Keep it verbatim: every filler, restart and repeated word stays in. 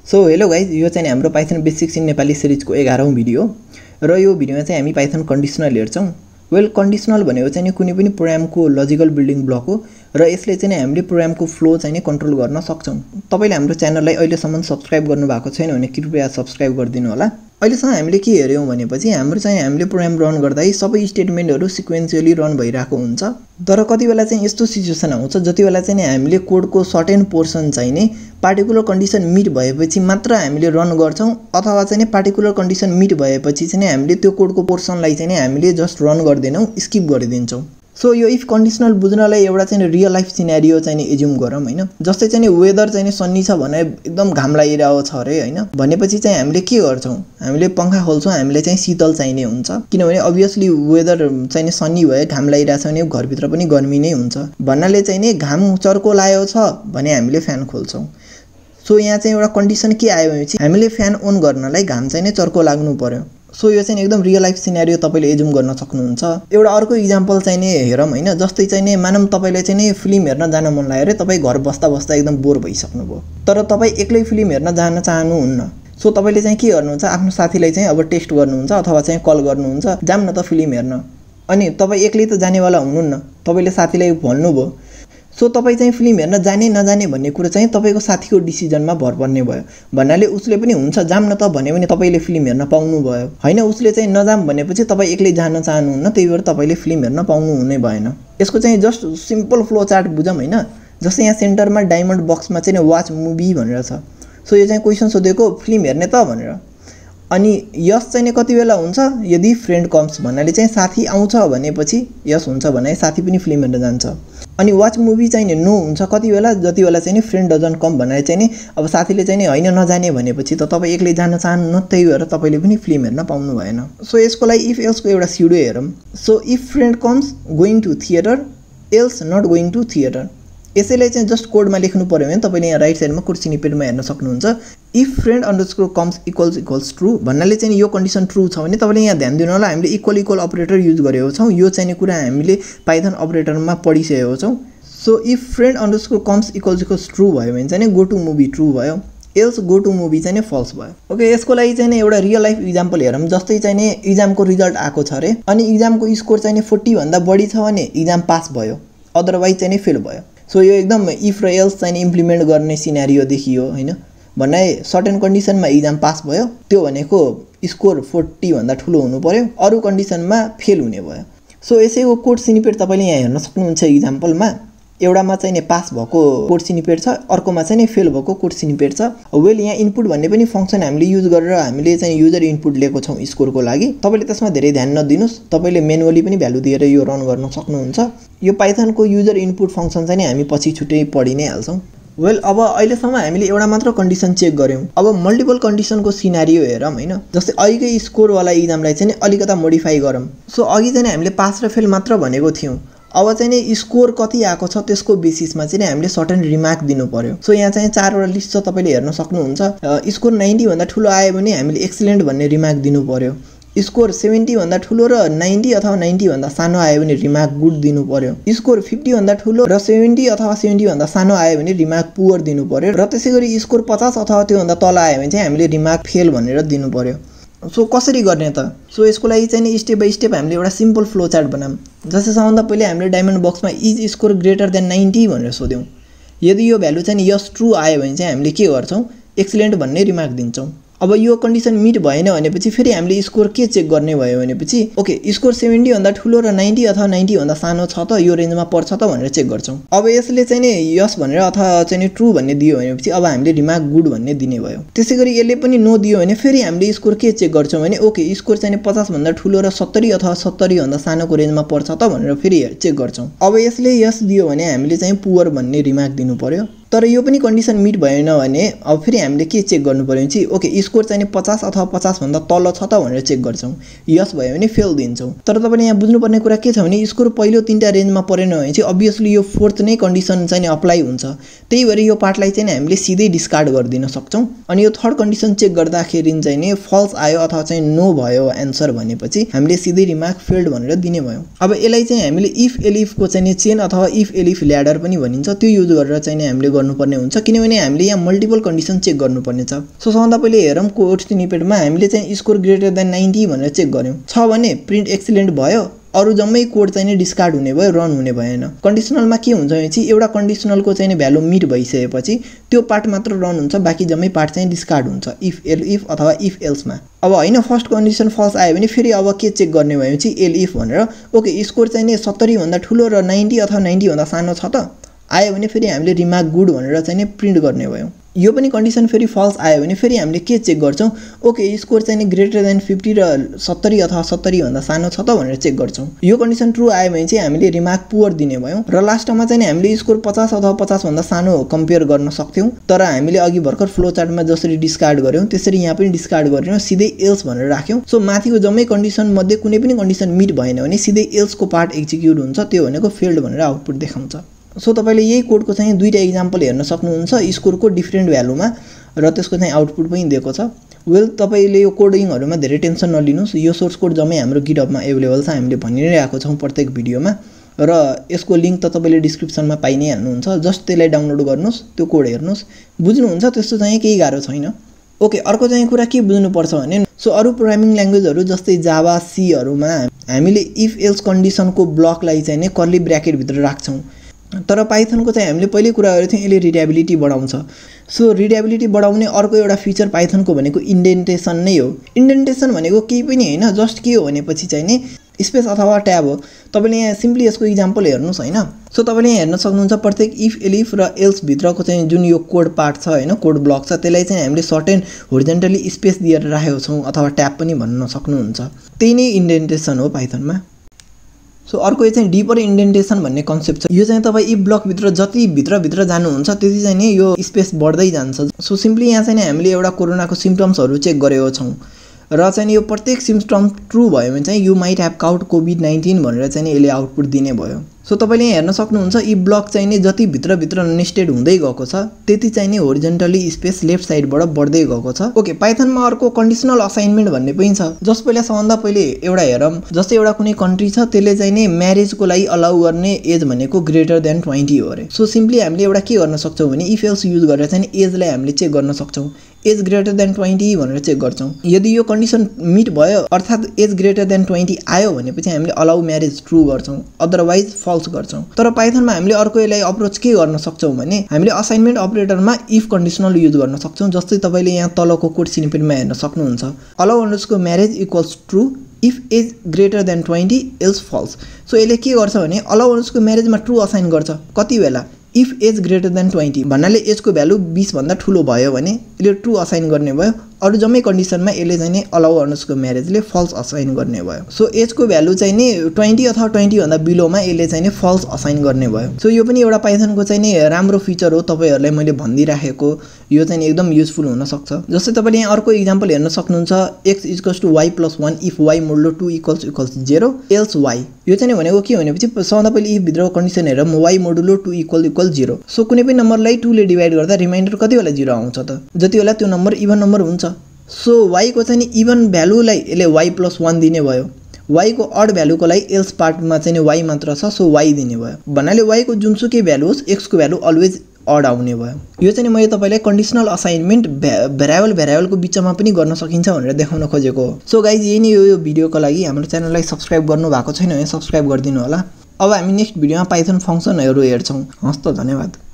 So hello guys, यो चाहिँ हाम्रो पाइथन बेसिक्स इन नेपाली सिरिजको एघारौं भिडियो र यो भिडियोमा चाहिँ हामी पाइथन कन्डिसनल हेर्छौं। वेल कन्डिसनल भनेको चाहिँ कुनै पनि प्रोग्रामको लजिकल बिल्डिङ ब्लक हो र यसले चाहिँ हामीले प्रोग्रामको फ्लो चाहिँ कन्ट्रोल गर्न सक्छौं। तपाईले हाम्रो च्यानललाई अहिलेसम्म सब्स्क्राइब गर्नु भएको छैन भने कृपया सब्स्क्राइब गरिदिनु होला। अहिलेसम्म हामीले के हेर्यौं भनेपछि हाम्रो चाहिँ हामीले प्रोग्राम रन गर्दा सबै स्टेटमेन्टहरु सिक्वेन्शियली रन भइरहेको हुन्छ। तर कति बेला चाहिँ यस्तो सिचुएसन आउँछ जति बेला चाहिँ हामीले कोडको सर्टेन पोर्सन चाहिँ नि पार्टिकुलर कन्डिसन मिट भएपछि मात्र हामीले रन गर्छौं, अथवा चाहिँ पार्टिकुलर कन्डिसन मिट भएपछि चाहिँ हामीले त्यो कोडको पोर्सनलाई चाहिँ हामीले जस्ट रन गर्दैनौं, स्किप गरिदिन्छौं। सो यो इफ कन्डिसनल बुझ्नलाई एउटा चाहिँ रियल लाइफ सिनेरियो चाहिँ एज्युम गरौँ हैन। जस्तै चाहिँ वेदर चाहिँ सन्नी छ भने एकदम घाम लागिरहेको छ रे हैन, भनेपछि चाहिँ हामीले के गर्छौं, हामीले पंखा खोल्छौं, हामीले चाहिँ शीतल चाहिने हुन्छ। किनभने अभियसली वेदर चाहिँ सन्नी भए घाम लागिरहेछ भने घर भित्र पनि गर्मी नै हुन्छ। भन्नाले चाहिँ नि घाम चर्को लाग्यो छ भने हामीले फ्यान खोल्छौं। सो यहाँ चाहिँ एउटा कन्डिसन के आयो भनेपछि हामीले फ्यान अन गर्नलाई घाम चाहिँ नै चर्को लाग्नु पर्यो। सो यो चाहिँ एकदम रियल लाइफ सिनेरियो तपाईले एज्युम गर्न सक्नुहुन्छ। एउटा अर्को एक्जाम्पल चाहिँ नि हेरौँ हैन। जस्तै चाहिँ नि मानम तपाईले चाहिँ नि फिल्म हेर्न जान मन लाग्यो रे, तपाई घर बस्दा बस्दा एकदम बोर भइसक्नु भयो, तर तपाई एक्लै फिल्म हेर्न जान चाहनुहुन्न। सो तपाईले चाहिँ के गर्नुहुन्छ, आफ्नो साथीलाई चाहिँ अब टेक्स्ट गर्नुहुन्छ अथवा चाहिँ कल गर्नुहुन्छ, जाम न त फिल्म हेर्न। अनि तपाई एक्लै त जानेवाला हुनुहुन्न, तपाईले साथीलाई भन्नुभयो। सो तपाई चाहिँ फिल्म हेर्न जाने नजाने भन्ने कुरा चाहिँ तपाईको साथीको डिसिजनमा भर पर्ने भयो। भन्नाले उसले पनि हुन्छ जाम न त भन्यो भने तपाईले फिल्म हेर्न पाउनु भयो हैन। उसले चाहिँ नजाम भनेपछि तपाई एक्लै जान चाहनुहुन्न, त्यही भएर तपाईले फिल्म हेर्न पाउनु हुने भएन। यसको चाहिँ जस्ट सिम्पल फ्लो चार्ट बुझौँ हैन। जस्तै यहाँ सेन्टरमा डायमन्ड बक्समा चाहिँ वाच मुभी भनेर छ। सो यो चाहिँ क्वेशन सोधेको फिल्म हेर्ने त भनेर। अनि यस चाहिँ कति बेला हुन्छ, यदि फ्रेन्ड कम्स भन्नाले चाहिँ साथी आउँछ भनेपछि यस हुन्छ भने साथी पनि फिल्म हेर्न जान्छ। अनि वाच मुभी चाहिँ नो हुन्छ कति बेला, जति बेला चाहिँ फ्रेन्ड डजन्ट कम भन्नाले चाहिँ नि अब साथीले चाहिँ नि हैन नजाने भनेपछि त तपाई एक्लै जान चाहनुहुन्न, त्यही भएर तपाईले पनि फिल्म हेर्न पाउनु भएन। सो यसको लागि इफ एल्सको एउटा स्युडो हेरौँ। So if friend comes going to theatre else not going to theatre. यसैलाई चाहिँ जस्ट कोडमा लेख्नु पर्यो भने तपाईले यहाँ राइट साइडमा कोड स्निपेटमा हेर्न सक्नुहुन्छ। If friend underscore comes equals equals true भन्नाले चाहिँ यो कन्डिसन ट्रू छ भने तपाईले यहाँ ध्यान दिनु होला, हामीले इक्वल इक्वल अपरेटर युज गरेको छौं। यो चाहिँ कुरा हामीले पाइथन अपरेटरमा पढिसकेको छौं। So if friend underscore comes equals equals true भयो भने चाहिँ गो टु मुभी ट्रू भयो, एल्स गो टु मुभी चाहिँ फल्स भयो। ओके, यसको लागि चाहिँ एउटा रियल लाइफ एक्जाम्पल हेरौँ। जस्तै चाहिँ एक्जामको रिजल्ट आएको छ रे, अनि एक्जामको स्कोर चाहिँ चालीस भन्दा बढी छ भने एक्जाम पास भयो, अदरवाइज चाहिँ फेल भयो। सो यो एकदम इफ र एल्स चाहिँ इम्प्लिमेन्ट गर्ने सिनेरियो देखियो हैन। भन्नाले सर्टेन कन्डिसनमा एक्जाम पास भयो, त्यो भनेको स्कोर चालीस भन्दा ठुलो हुनु पर्यो, अरु कन्डिसनमा फेल हुने भयो। सो यसैको कोड स्निपेट तपाईले यहाँ हेर्न सक्नुहुन्छ। एक्जाम्पलमा एउटामा चाहिँ पास भएको कोड स्निपेट छ, अर्कोमा चाहिँ फेल भएको कोड स्निपेट छ। वेल यहाँ इनपुट भन्ने पनि फंक्सन हामीले युज गरेर हामीले चाहिँ युजर इनपुट लिएको छौं स्कोरको लागि। तपाईले त्यसमा धेरै ध्यान नदिनुस्, तपाईले म्यानुअली पनि भ्यालु दिएर यो रन गर्न सक्नुहुन्छ। यो पाइथनको युजर इनपुट फंक्सन चाहिँ हामी पछि छुट्टै पढि नै हाल्छौं। वेल अब अहिलेसम्म हामीले एउटा मात्र कन्डिसन चेक गर्यौं। अब मल्टिपल कन्डिसनको सिनेरियो हेरौँ हैन। जस्तै अघिकै स्कोर वाला एक्जामलाई चाहिँ अलिकता मोडिफाई गरौँ। सो अघि चाहिँ हामीले पास र फेल मात्र भनेको थियौं, अब चाहिँ नि स्कोर कति आएको छ त्यसको बेसिसमा चाहिँ हामीले सर्टेन रिमार्क दिनु पर्यो। सो यहाँ चाहिँ चारवटा लिस्ट छ, तपाईले हेर्न सक्नुहुन्छ। स्कोर नब्बे भन्दा ठुलो आयो भने हामीले एक्सिलेन्ट भन्ने रिमार्क दिनु पर्यो। स्कोर सत्तर भन्दा ठुलो र नब्बे अथवा नब्बे भन्दा सानो आयो भने रिमार्क गुड दिनु पर्यो। स्कोर पचास भन्दा ठुलो र सत्तर अथवा सत्तर भन्दा सानो आयो भने रिमार्क पुअर दिनु पर्यो। र त्यसैगरी स्कोर पचास अथवा त्यो भन्दा तल आयो भने चाहिँ हामीले रिमार्क फेल भनेर दिनु पर्यो। सो कसरी गर्ने त? सो यसको लागि चाहिँ नि स्टेप बाइ स्टेप हामीले एउटा सिम्पल फ्लो चार्ट बनाऊँ। जस्तै सबभन्दा पहिले हामीले डायमन्ड बक्समा इज स्कोर ग्रेटर देन नब्बे भनेर सोध्यौं। यदि यो भ्यालु चाहिँ यस ट्रू आयो भने चाहिँ हामीले के गर्छौं, एक्सिलेन्ट भन्ने रिमार्क दिन्छौं। अब यो कन्डिसन मिट भएन भनेपछि फेरि हामीले स्कोर के चेक गर्ने भयो भनेपछि ओके स्कोर सत्तर भन्दा ठुलो र नब्बे अथवा नब्बे भन्दा सानो छ त, यो रेन्जमा पर्छ त भनेर चेक गर्छौं। अब यसले चाहिँ नि यस भनेर अथवा चाहिँ नि ट्रू भन्ने दियो भनेपछि अब हामीले रिमार्क गुड भन्ने दिने भयो। त्यसैगरी यसले पनि नो दियो भने फेरि हामीले स्कोर के चेक गर्छौं भने ओके स्कोर चाहिँ पचास भन्दा ठुलो र सत्तरी अथवा सत्तरी भन्दा सानोको रेन्जमा पर्छ त भनेर फेरि चेक गर्छौं। अब यसले यस दियो भने हामीले चाहिँ पुअर भन्ने रिमार्क दिनु पर्यो। तर यो पनि कन्डिसन मिट भएन भने अब फेरि हामीले के चेक गर्नु पर्यो भने ओके स्कोर चाहिँ पचास अथवा पचास भन्दा तल छ त भनेर चेक गर्छौं। यस भयो भने फेल दिन्छौं। तर तपाईले यहाँ बुझ्नुपर्ने कुरा के छ भने स्कोर पहिलो तीनटा रेन्जमा परेन भने चाहिँ अभियसली यो फोर्थ नै कन्डिसन चाहिँ अप्लाई हुन्छ। त्यही भएर यो पार्टलाई चाहिँ हामीले सिधै डिस्कार्ड गरिदिन सक्छौं। अनि यो थर्ड कन्डिसन चेक गर्दाखेरि चाहिँ नि फल्स आयो अथवा चाहिँ नो भयो आन्सर भनेपछि हामीले सिधै रिमार्क फेल्ड भनेर दिने भयो। अब यसलाई चाहिँ हामीले इफ एलिफ को चाहिँ चेन अथवा इफ एलिफ ल्याडर पनि भनिन्छ, त्यो युज गरेर चाहिँ हामीले गर्नुपर्ने हुन्छ किनभने हामीले यहाँ मल्टिपल कन्डिसन चेक गर्नुपर्ने छ। सो सबभन्दा पहिले हेरौँ कोड स्निपेटमा हामीले चाहिँ स्कोर ग्रेटर देन नाइन्टी भनेर चेक गर्यौँ छ भने प्रिन्ट एक्सिलेन्ट भयो, अरु जम्मै कोड चाहिँ नि डिस्कार्ड हुने भयो, रन हुने भएन। कन्डिसनलमा के हुन्छ भने चाहिँ एउटा कन्डिसनलको चाहिँ नि भ्यालु मिट भइसकेपछि त्यो पार्ट मात्र रन हुन्छ, बाँकी जम्मै पार्ट चाहिँ डिस्कार्ड हुन्छ if elif if if एल्समा। अब हैन फर्स्ट कन्डिसन फल्स आयो भने फेरि अब के चेक गर्ने भयो चाहिँ एल इफ भनेर ओके स्कोर चाहिँ नि सत्तरी भन्दा ठुलो र नाइन्टी अथवा नाइन्टी भन्दा सानो छ त, आयो भने फेरि हामीले रिमार्क गुड भनेर चाहिँ नि प्रिन्ट गर्ने भयो। यो पनि कन्डिसन फेरि फल्स आयो भने फेरि हामीले के चेक गर्छौँ ओके स्कोर चाहिँ नि ग्रेटर देन फिफ्टी र सत्तरी अथवा सत्तरी भन्दा सानो छ त भनेर चेक गर्छौँ। यो कन्डिसन ट्रु आयो भने चाहिँ हामीले रिमार्क पुअर दिने भयौँ र लास्टमा चाहिँ हामीले स्कोर पचास अथवा पचास भन्दा सानो कम्पेयर गर्न सक्थ्यौँ, तर हामीले अघि भर्खर फ्लो चार्टमा जसरी डिस्कार्ड गर्यौँ त्यसरी यहाँ पनि डिस्कार्ड गरेर सिधै एल्स भनेर राख्यौँ। सो माथिको जम्मै कन्डिसन मध्ये कुनै पनि कन्डिसन मिट भएन भने सिधै एल्सको पार्ट एक्जिक्युट हुन्छ, त्यो भनेको फेल्ड भनेर आउटपुट देखाउँछ। सो तपाईले यही कोडको चाहिँ दुईटा एक्जाम्पल हेर्न सक्नुहुन्छ स्कोरको डिफ्रेन्ट भ्यालुमा र त्यसको चाहिँ आउटपुट पनि दिएको छ। वेल तपाईले यो कोडिङहरुमा धेरै टेन्सन नलिनुस्, यो सोर्स कोड जम्मै हाम्रो गिटहबमा अवेलेबल छ, हामीले भनि नै रहेको छौं प्रत्येक भिडियोमा र यसको लिंक त तपाईले डिस्क्रिप्सनमा पाइ नै हाल्नुहुन्छ। जस्ट त्यसलाई डाउनलोड गर्नुस्, त्यो कोड हेर्नुस्, बुझ्नुहुन्छ, त्यस्तो चाहिँ केही गाह्रो छैन। ओके, अर्को चाहिँ कुरा के बुझ्नुपर्छ भने सो अरु प्रोग्रामिङ ल्याङ्ग्वेजहरु जस्तै जावा सी हरुमा हामीले इफ एल्स कन्डिसनको ब्लकलाई चाहिँ नि कर्ली ब्र्याकेट भित्र राख्छौं, तर पाइथनको चाहिँ हामीले पहिले कुरा गरेको थियौं यसले रिडेबिलिटी बढाउँछ। सो रिडेबिलिटी बढाउने अर्को एउटा फिचर पाइथनको भनेको इन्डेन्टेसन नै हो। इन्डेन्टेसन भनेको केही पनि हैन, जस्ट के हो भनेपछि चाहिँ नि स्पेस अथवा ट्याब हो। तपाईले यहाँ सिम्पली यसको एक्जाम्पल हेर्नुस् हैन। सो तपाईले यहाँ हेर्न सक्नुहुन्छ प्रत्येक इफ एलिफ र एल्स भित्रको चाहिँ जुन यो कोड पार्ट छ हैन, कोड ब्लक छ, त्यसलाई चाहिँ हामीले सर्ट एन्ड होरिजोन्टली स्पेस दिएर राखेको छौं अथवा ट्याब पनि भन्न सक्नुहुन्छ। त्यही नै इन्डेन्टेसन हो पाइथनमा। सो अर्को चाहिँ डिपर इन्डेन्टेसन भन्ने कन्सेप्ट छ। यो चाहिँ तपाई इफ ब्लक भित्र जति भित्र भित्र जानुहुन्छ त्यति चाहिँ नि यो स्पेस बढ्दै जान्छ। सो सिम्पली यहाँ चाहिँ हामीले एउटा कोरोनाको सिम्पटम्सहरु चेक गरेको छौं र चाहिँ यो प्रत्येक सिम्पटम ट्रु भयो भने चाहिँ you might have caught COVID nineteen भनेर चाहिँ यसले आउटपुट दिने भयो। सो तपाईले यहाँ हेर्न सक्नुहुन्छ इफ ब्लक चाहिँ नि जति भित्र भित्र नेस्टेड हुँदै गएको छ त्यति चाहिँ नि होरिजोन्टली स्पेस लेफ्ट साइडबाट बढ्दै गएको छ। ओके, पाइथनमा अर्को कन्डिसनल असाइनमेन्ट भन्ने पनि छ। जस पहिला सबभन्दा पहिले एउटा हेरौँ, जस्तै एउटा कुनै कन्ट्री छ त्यसले चाहिँ नि म्यारेजको लागि अलाउ गर्ने एज भनेको ग्रेटर देन ट्वेन्टी हो अरे। सो सिम्पली हामीले एउटा के गर्न सक्छौं भने इफ एल्स युज गरेर चाहिँ एजलाई हामीले चेक गर्न सक्छौं। एज ग्रेटर देन ट्वेन्टी भनेर चेक गर्छौं। यदि यो कन्डिसन मिट भयो अर्थात एज ग्रेटर देन ट्वेन्टी आयो भनेपछि हामीले अलाउ म्यारेज ट्रु गर्छौं, अदरवाइज फल्स गर्छौं। तर पाइथनमा हामीले अर्को यसलाई अप्रोच के गर्न सक्छौं भने हामीले असाइनमेन्ट अपरेटरमा इफ कन्डिसनल युज गर्न सक्छौं। जस्तै तपाईले यहाँ तलको कोड स्निपेटमा हेर्न सक्नुहुन्छ, allow underscore marriage equals true if age greater than twenty else false. So यसले के गर्छ भने अलाउ अन्डरस्कोर म्यारेजमा ट्रु असाइन गर्छ। कति बेला if age greater than twenty भन्नाले एजको भ्यालु बीस भन्दा ठुलो भयो भने यसले ट्रु असाइन गर्ने भयो। अरु जम्मै कन्डिसनमा यसले चाहिँ नि अलाउ अन्डरस्कोर म्यारेजले फल्स असाइन गर्ने भयो। सो एजको भ्यालु चाहिँ नि ट्वेन्टी अथवा ट्वेन्टी भन्दा बिलोमा यसले चाहिँ नि फल्स असाइन गर्ने भयो। सो यो पनि एउटा पाइथनको चाहिँ नि राम्रो फिचर हो, तपाईहरुलाई मैले भन्दिराखेको, यो चाहिँ नि एकदम युजफुल हुन सक्छ। जस्तै तपाईले यहाँ अर्को एक्जाम्पल हेर्न सक्नुहुन्छ x equals to y plus one if y modulo two equals equals zero else y। यो चाहिँ नि भनेको के भनेपछि सबभन्दा पहिले इफ भित्रको कन्डिसन हेरौँ, y modulo two equal equal zero. So कुनै पनि नम्बरलाई टू ले डिवाइड गर्दा रिमाइन्डर कति बेला जेरो आउँछ त, जति बेला त्यो नम्बर इभन नम्बर हुन्छ। सो y को चाहिँ नि इभन भ्यालुलाई यसले y प्लस वन दिने भयो, y को अड भ्यालुको लागि एल्स पार्टमा चाहिँ नि y मात्र छ, सो y दिने भयो। भन्नाले y को जुनसुकै भ्यालु होस् x को भ्यालु अलवेज अड आउने भयो। यो चाहिँ मैले तपाईलाई कन्डिसनल असाइनमेन्ट भेरिएबल भेरिएबलको बिचमा पनि गर्न सकिन्छ भनेर देखाउन खोजेको हो। सो गाइज यही नै हो यो भिडियोको लागि। हाम्रो च्यानललाई सब्स्क्राइब गर्नु भएको छैन भने सब्स्क्राइब गरिदिनु होला। अब हामी नेक्स्ट भिडियोमा पाइथन फंक्सनहरु हेर्छौं। हस्त, धन्यवाद।